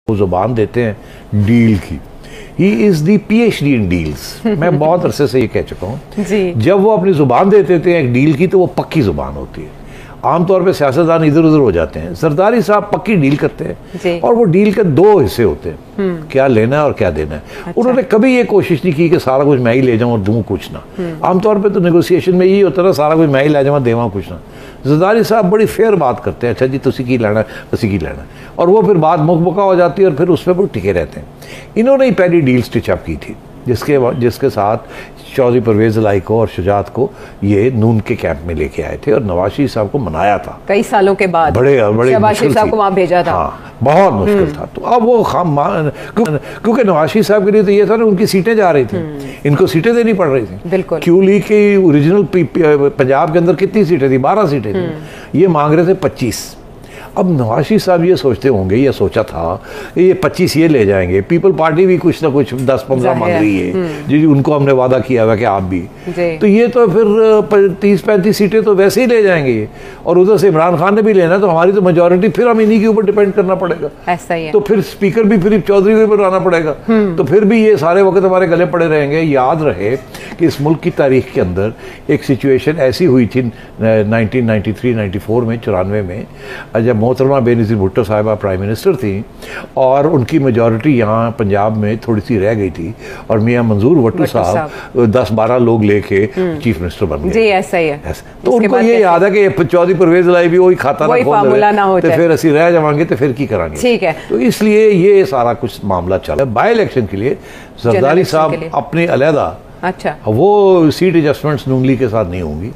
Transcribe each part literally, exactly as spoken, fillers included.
वो जुबान देते हैं डील की। He is the PhD in deals. मैं बहुत अरसे से ये कह चुका हूँ, जब वो अपनी जुबान देते थे एक डील की तो वो पक्की जुबान होती है। आमतौर पे सियासतदान इधर उधर हो जाते हैं, जरदारी साहब पक्की डील करते हैं और वो डील के दो हिस्से होते हैं, क्या लेना है और क्या देना है। अच्छा। उन्होंने कभी ये कोशिश नहीं की कि सारा कुछ मैं ही ले जाऊं और दूं कुछ ना। आमतौर पे तो नेगोशिएशन में यही होता है ना, सारा कुछ मैं ही ले जाऊँ देवा कुछ ना। जरदारी साहब बड़ी फेयर बात करते हैं, अच्छा जी तुसी की लेना तुसी की लेना, और वो फिर बात मुकबका हो जाती है और फिर उस पर वो टिके रहते हैं। इन्होंने ही पहली डील स्टिच अप की थी जिसके जिसके साथ चौधरी परवेज इलाई को और शुजात को ये नून के कैंप में लेके आए थे और नवाज शरीफ साहब को मनाया था कई सालों के बाद। बड़े बड़े नवाज शरीफ साहब को वहाँ भेजा था। हाँ, बहुत मुश्किल था। तो अब वो खाम क्योंकि नवाज शरीफ साहब के लिए तो ये था ना, उनकी सीटें जा रही थी, इनको सीटें देनी पड़ रही थी। बिल्कुल। क्यू लीग की ओरिजिनल पंजाब के अंदर कितनी सीटें थी? बारह सीटें थी, ये मांग रहे थे पच्चीस। अब नवाज शरीफ साहब ये सोचते होंगे, ये सोचा था ये पच्चीस ये ले जाएंगे, पीपल पार्टी भी कुछ ना कुछ दस पंद्रह मांग रही है जी, उनको हमने वादा किया हुआ कि आप भी, तो ये तो फिर तीस पैंतीस सीटें तो वैसे ही ले जाएंगे। और उधर से इमरान खान ने भी लेना, तो हमारी तो मेजोरिटी फिर हम इन्हीं के ऊपर डिपेंड करना पड़ेगा। ऐसा ही है। तो फिर स्पीकर भी फिर चौधरी को बनाना पड़ेगा, तो फिर भी ये सारे वक्त हमारे गले पड़े रहेंगे। याद रहे कि इस मुल्क की तारीख के अंदर एक सिचुएशन ऐसी हुई थी nineteen ninety three ninety four में, चौरानवे में, जब मोहतरमा बेनज़ीर भुट्टो साहिबा प्राइम मिनिस्टर थी और उनकी मेजॉरिटी यहाँ पंजाब में थोड़ी सी रह गई थी और मियाँ मंजूर भुट्टो साहब दस बारह लोग लेके चीफ मिनिस्टर बन गए। जी ऐसा ही है। तो उनको ये याद है कि चौधरी परवेज इलाई भी वही खाता ना खोल तो फिर असि रह जाएंगे तो फिर की करांगे। ठीक है। तो इसलिए ये सारा कुछ मामला चला। बाई इलेक्शन के लिए जरदारी साहब अपने अलहदा, अच्छा, वो सीट एडजस्टमेंट्स नून लीग के साथ नहीं होंगी,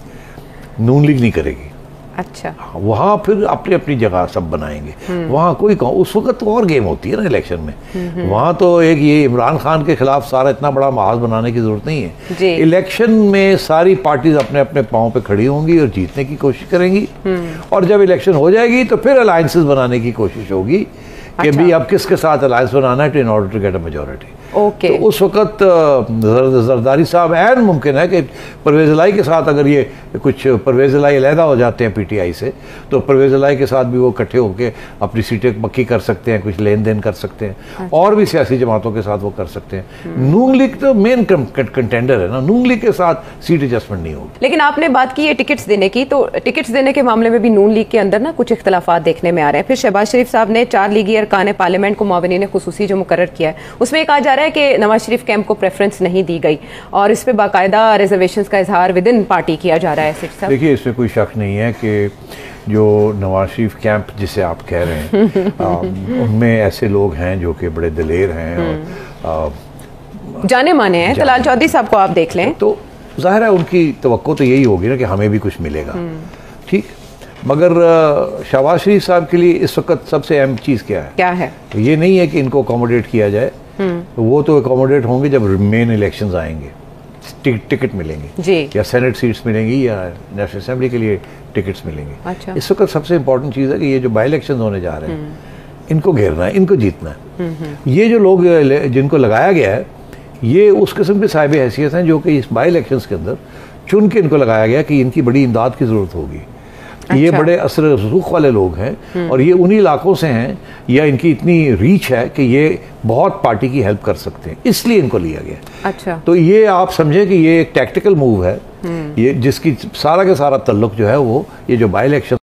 नून लीग नहीं करेगी। अच्छा। वहाँ फिर अपनी अपनी जगह सब बनाएंगे। वहाँ कोई उस वक्त तो और गेम होती है ना इलेक्शन में। वहाँ तो एक ये इमरान खान के खिलाफ सारा इतना बड़ा महाज बनाने की जरूरत नहीं है। इलेक्शन में सारी पार्टीज अपने अपने पाँव पे खड़ी होंगी और जीतने की कोशिश करेंगी, और जब इलेक्शन हो जाएगी तो फिर अलायंसेस बनाने की कोशिश होगी कि अच्छा, भी अब किसके साथ अलायंस बनाना है in order to get a majority. Okay. तो उस वक्त जरदारी साहब ऐन मुमकिन है कि परवेज इलाई के साथ अगर ये कुछ परवेज इलाई अलहदा हो जाते हैं पीटीआई से, तो परवेज इलाई के साथ भी वो इकट्ठे होकर अपनी सीटें पक्की कर सकते हैं, कुछ लेन देन कर सकते हैं। अच्छा। और भी सियासी जमातों के साथ वो कर सकते हैं। नून लीग तो मेन कंटेंडर है ना, नून लीग के साथ सीट एडजस्टमेंट नहीं होगी। लेकिन आपने बात की है टिकट्स देने की, तो टिकट्स देने के मामले में भी नून लीग के अंदर ना कुछ इख्तलाफात देखने में आ रहे हैं। फिर शहबाज शरीफ साहब ने चार लीगी अरकान पार्लियामेंट को मुआविनीन खुसूसी जो मुकर्रर किया है, उसमें कहा जा रहा है कि नवाज शरीफ कैंप को प्रेफरेंस नहीं दी गई और इस पे बाकायदा रिजर्वेशंस का इजहार विद इन पार्टी किया जा रहा है। देखिए, इसमें कोई शक नहीं है कि जो नवाज शरीफ कैंप जिसे आप कह रहे हैं उनमें ऐसे लोग हैं जो कि बड़े दिलेर हैं और जाने माने हैं। तलाल चौधरी साहब को आप देख लें तो जाहिर है उनकी तवक्को तो यही होगी ना कि हमें भी कुछ मिलेगा। ठीक, मगर शहबाज शरीफ साहब के लिए इस वक्त सबसे अहम चीज़ क्या है? क्या है? तो ये नहीं है कि इनको अकोमोडेट किया जाए, तो वो तो अकोमोडेट होंगे जब मेन इलेक्शंस आएंगे, टिक, टिकट मिलेंगे जी, या सेनेट सीट्स मिलेंगी या नेशनल असेंबली के लिए टिकट्स मिलेंगे। अच्छा। इस वक्त सबसे इंपॉर्टेंट चीज़ है कि ये जो बाई इलेक्शंस होने जा रहे हैं इनको घेरना है, इनको जीतना है। ये जो लोग जिनको लगाया गया है ये उस किस्म के साहिब हैसियत हैं जो कि इस बाई इलेक्शंस के अंदर चुन के इनको लगाया गया कि इनकी बड़ी इमदाद की ज़रूरत होगी। अच्छा। ये बड़े असर रसूख वाले लोग हैं और ये उन्हीं इलाकों से हैं या इनकी इतनी रीच है कि ये बहुत पार्टी की हेल्प कर सकते हैं, इसलिए इनको लिया गया। अच्छा। तो ये आप समझे कि ये एक टैक्टिकल मूव है, ये जिसकी सारा का सारा तल्लुक जो है वो ये जो बाई इलेक्शन